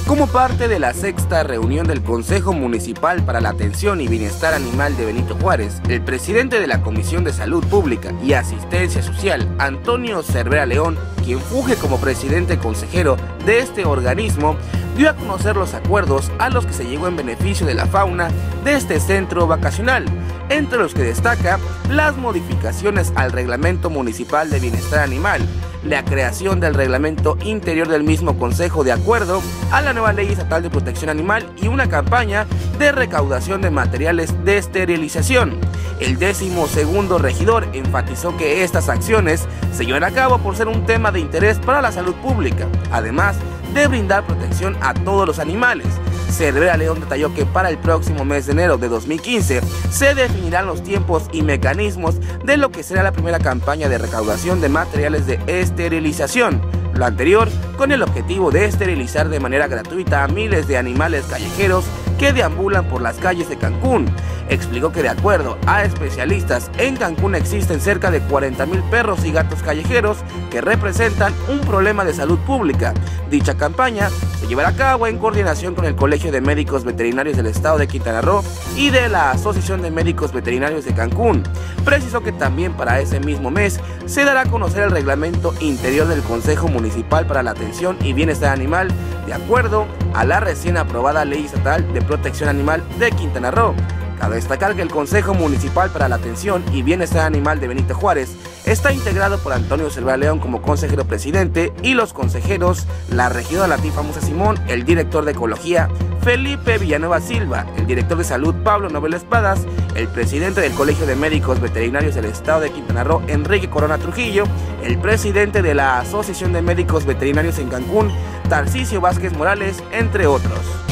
Como parte de la sexta reunión del Consejo Municipal para la Atención y Bienestar Animal de Benito Juárez, el presidente de la Comisión de Salud Pública y Asistencia Social, Antonio Cervera León, quien funge como presidente consejero de este organismo, dio a conocer los acuerdos a los que se llegó en beneficio de la fauna de este centro vacacional, entre los que destaca las modificaciones al Reglamento Municipal de Bienestar Animal, la creación del reglamento interior del mismo consejo de acuerdo a la nueva ley estatal de protección animal y una campaña de recaudación de materiales de esterilización. El 12º regidor enfatizó que estas acciones se llevan a cabo por ser un tema de interés para la salud pública, además de brindar protección a todos los animales. Cervera León detalló que para el próximo mes de enero de 2015 se definirán los tiempos y mecanismos de lo que será la primera campaña de recaudación de materiales de esterilización. Lo anterior con el objetivo de esterilizar de manera gratuita a miles de animales callejeros que deambulan por las calles de Cancún. Explicó que de acuerdo a especialistas, en Cancún existen cerca de 40,000 perros y gatos callejeros que representan un problema de salud pública. Dicha campaña se llevará a cabo en coordinación con el Colegio de Médicos Veterinarios del Estado de Quintana Roo y de la Asociación de Médicos Veterinarios de Cancún. Precisó que también para ese mismo mes se dará a conocer el reglamento interior del Consejo Municipal para la Atención y Bienestar Animal, de acuerdo a la recién aprobada Ley Estatal de Protección Animal de Quintana Roo. Cabe destacar que el Consejo Municipal para la Atención y Bienestar Animal de Benito Juárez está integrado por Antonio Cervera León como consejero presidente y los consejeros, la regidora Latifa Musa Simón, el director de Ecología Felipe Villanueva Silva, el director de Salud Pablo Novel Espadas, el presidente del Colegio de Médicos Veterinarios del Estado de Quintana Roo Enrique Corona Trujillo, el presidente de la Asociación de Médicos Veterinarios en Cancún Tarcisio Vázquez Morales, entre otros.